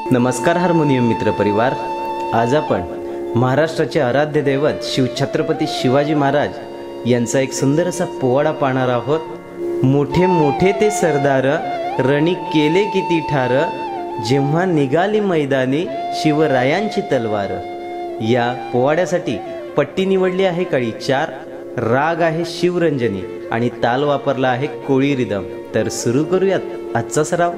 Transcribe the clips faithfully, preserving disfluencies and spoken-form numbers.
नमस्कार हार्मोनियम मित्र परिवार. आज आपण महाराष्ट्राचे आराध्य दैवत शिव छत्रपती शिवाजी महाराज यांचा एक सुंदर असा पोवाडा पाहणार आहोत. मोठे मोठे ते सरदार रणी केले किती ठार, जेव्हा निघाली मैदानी शिवरायांची तलवार. या पोवाड्यासाठी पट्टी निवडली आहे काळी चार, राग आहे शिवरंजनी आणि ताल वापरला आहे कोळी रिदम. तर सुरू करूयात आजचा सराव.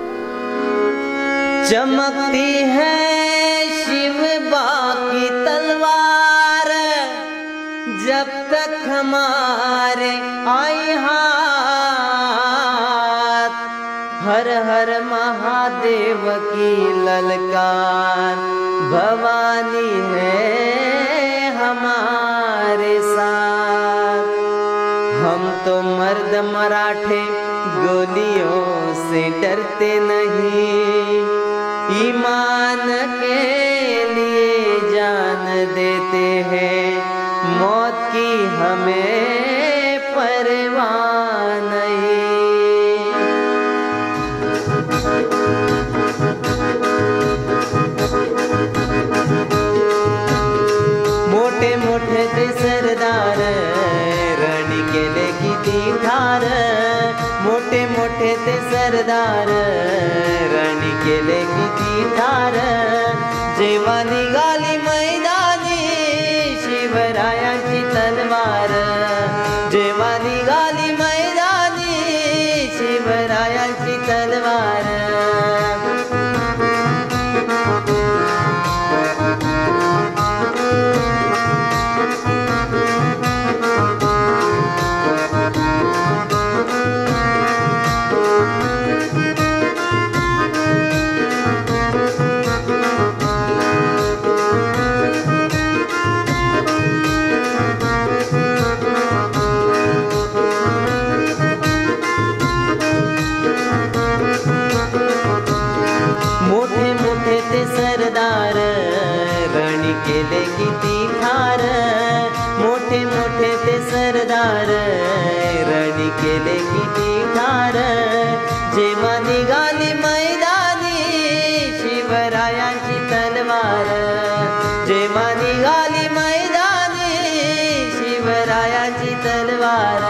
चमकती है शिव बाकी तलवार, जब तक हमारे आई हाथ, हर हर महादेव की ललकार, भवानी है हमारे साथ. हम तो मर्द मराठे गोलियों से डरते नहीं, ईमान के लिए जान देते हैं, मौत की हमें परवाह नहीं. मोठे मोठे ते सरदार रणी केले किती ठार, मोठे मोठे ते सरदार रणी केले किती ठार, जेव्हा निघाली मैदानी शिवरायांची तलवार, जेव्हा निघाली मैदानी शिवरायांची तलवार. मोठे मोठे ते सरदार रणी केले किती ठार, मोठे मोठे ते सरदार रणी केले किती ठार, जेव्हा निघाली मैदानी शिवरायांची तलवार, जेव्हा निघाली मैदानी शिवरायांची तलवार.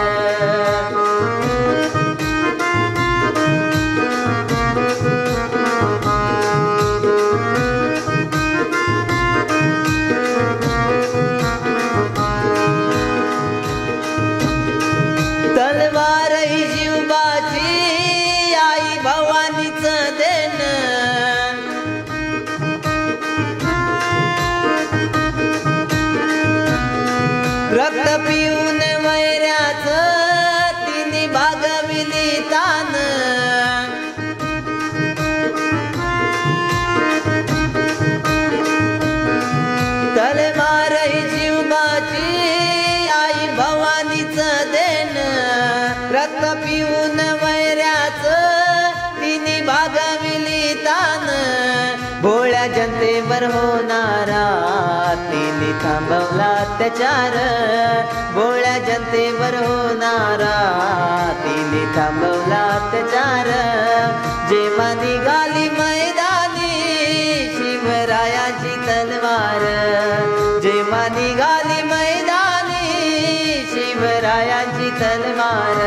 तलवार ही शिवबाची आई भवानीच देण, रक्त पिऊन वैऱ्याच तिने भागविली तान, तलवार ही शिवबाची आई भवानीच देण, रक्त पिऊन वैऱ्याच तिने भागविली तान, भोळ्या जनतेवर होणारा तिने थांबवला अत्याचार, भोळ्या जनतेवर होणारा तिने थांबवला अत्याचार, जेव्हा निघाली मैदानी शिवरायांची तलवार, जेव्हा निघाली मैदानी शिवरायांची तलवार.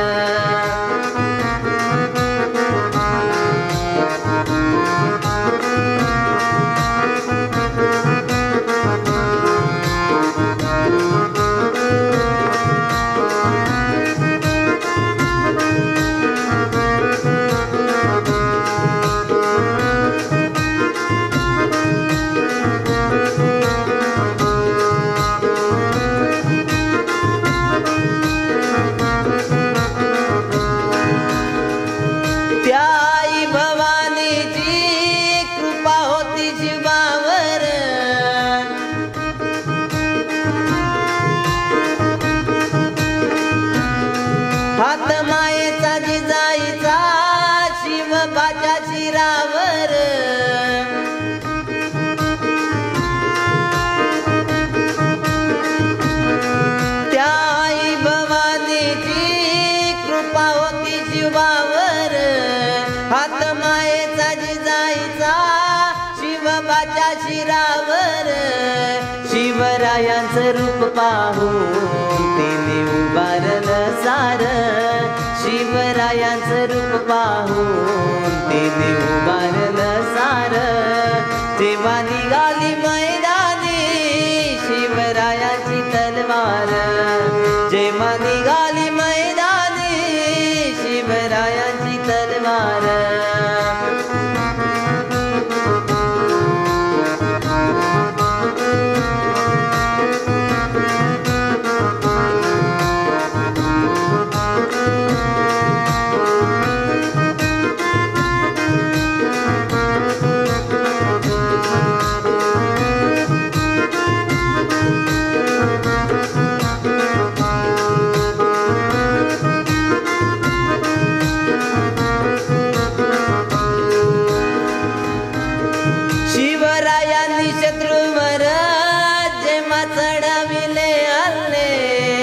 हात मायेचा जिजाईचा शिवबाच्या शिरावर, त्या आई भवानीची कृपा होती शिवावर, हात मायेचा जिजाईचा शिवरायांचं रूप पाहून तिने उभारलं सार, शिवरायांचं रूप पाहून तिने उभारलं सार. तेव्हा निघाली मैदानी शिवरायाची तलवार, जेव्हा निघाली मैदानी शिवरायाची तलवार. शिवरायांनी शत्रूवर जेव्हा चढविले हल्ले,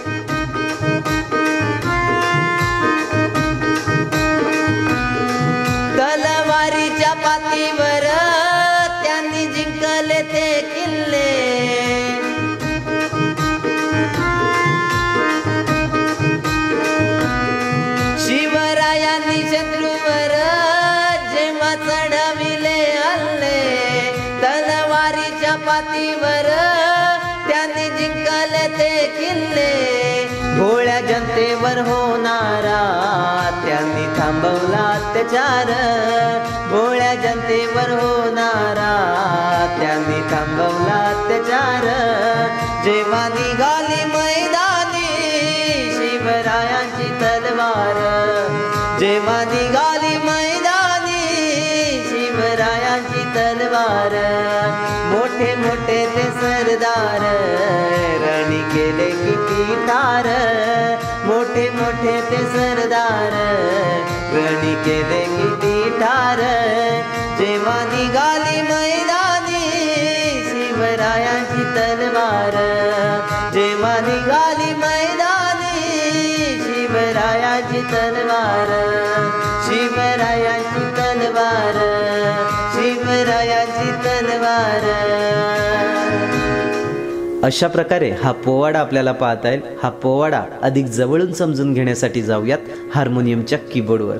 तलवारीच्या पातीवर त्यांनी जिंकले ते किल्ले. शिवरायांनी शत्रूवर जेव्हा चढविले हल्ले, तलवारीच्या पातीवर त्यांनी जिंकले ते किल्ले. भोळ्या जनतेवर होणारा त्यांनी थांबवला अत्याचार, भोळ्या जनतेवर होणारा त्यांनी थांबवला अत्याचार. जेव्हा निघाली मैदानी शिवरायांची तलवार, जेव्हा निघाली मैदानी शिवरायांची तलवार. मोठे मोठे ते सरदार रणी केले किती ठार, मोठे मोठे ते सरदार रणी केले किती ठार. जेव्हा निघाली मैदानी शिवरायांची तलवार, जेव्हा निघाली मैदानी शिवरायांची तलवार, शिवरायांची तलवार, शिवरायांची तलवार. अशा प्रकारे हा पोवाडा आपल्याला पाहता येईल. हा पोवाडा अधिक जवळून समजून घेण्यासाठी जाऊयात हार्मोनियमच्या कीबोर्डवर.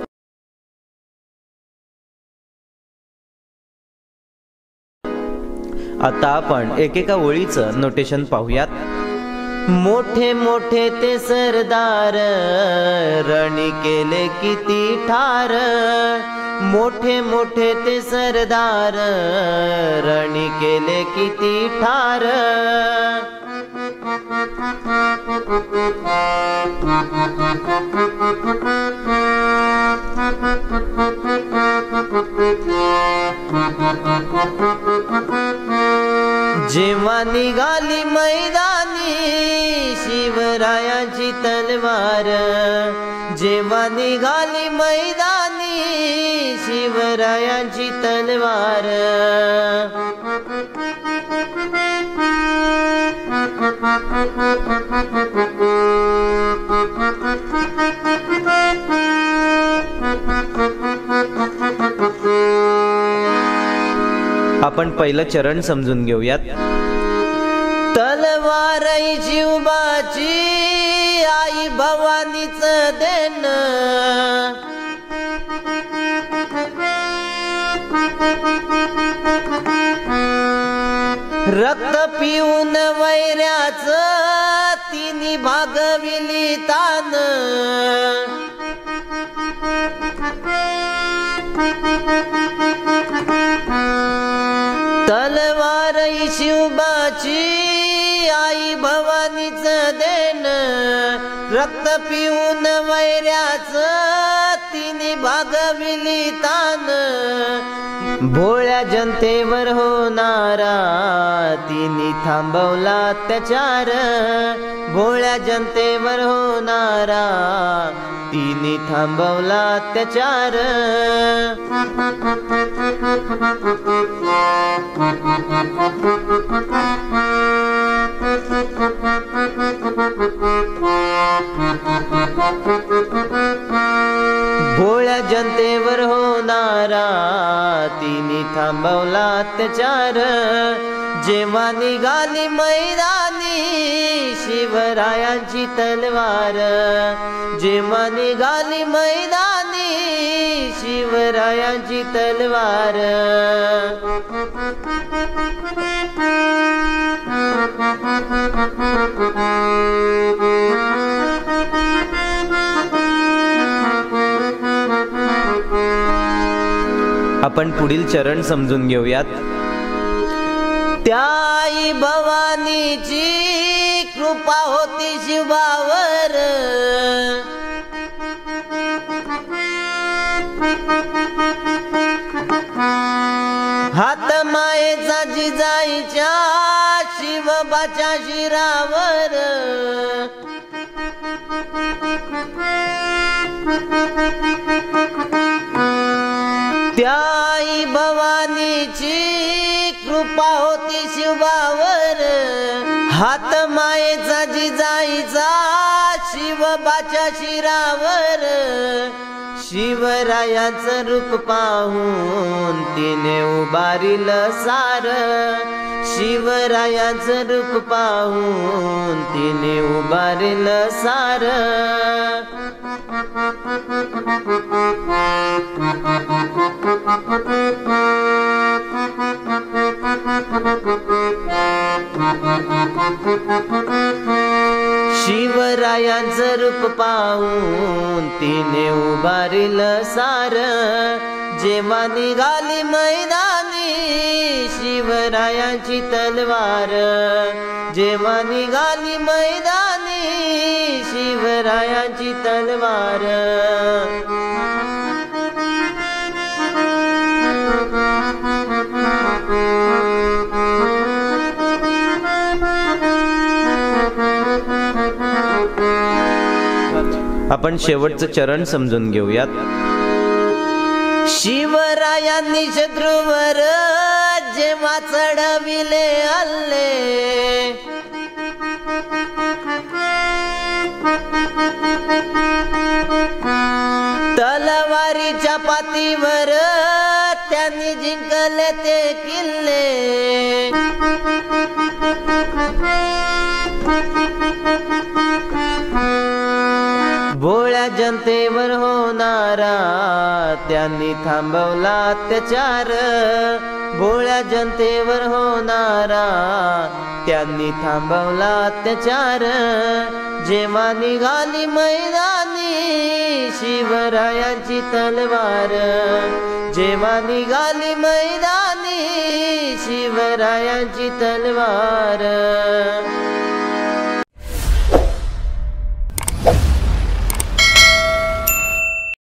आता आपण एकेका ओळीचं नोटेशन पाहूयात. मोठे मोठे ते सरदार रणी केले किती ठार, मोठे मोठे ते सरदार रणी केले किती ठार. जेव्हा निघाली मैदानी शिवरायांची तलवार, जेव्हा निघाली मैदानी शिवरायांची तलवार. आपण पहिलं चरण समजून घेऊयात. तलवार शिवबाची आई भवानीच देण, रक्त पिऊन वैऱ्याच तिनी भागविली तान. तलवार शिवबाची आई भवानीच देण, रक्त पिऊन वैऱ्याच तिने भागविली तान. भोळ्या जनतेवर होणारा तिने थांबवला अत्याचार, भोळ्या जनतेवर होणारा तिने थांबवला अत्याचार. भोळ्या जनतेवर होणारा तिने थांबवला अत्याचार, जेव्हा निघाली मैदानी शिवरायांची तलवार, जेव्हा निघाली मैदानी शिवरायांची तलवार. आपण पुढील चरण समजून घेऊयात. त्या आई भवानीची कृपा होती शिवावर, हात मायेचा जिजाईच्या शिवबाच्या शिरावर. त्या आई भवानीची कृपा होती शिवावर, हात मायेचा जिजाईचा शिवबाच्या शिरावर. शिवरायाचं रूप पाहून तिने उभारिल सार, शिवरायाचं रूप पाहून तिने उभारिल सार. शिवरायांचं रूप पाहून तिने उभारिल सार, जेव्हा निघाली मैदानी शिवरायांची तलवार, जेव्हा निघाली मैदानी शिवरायांची तलवार. आपण शेवटचं चरण समजून घेऊयात. शिवरायांनी शत्रूवर जेव्हा चढविले हल्ले, तलवारीच्या पातीवर त्यांनी जिंकले ते किल्ले. भोळ्या जनतेवर होणारा त्यांनी थांबवला अत्याचार, भोळ्या जनतेवर होणारा त्यांनी थांबवला अत्याचार. जेव्हा निघाली मैदानी शिवरायांची तलवार, जेव्हा निघाली मैदानी शिवरायांची तलवार.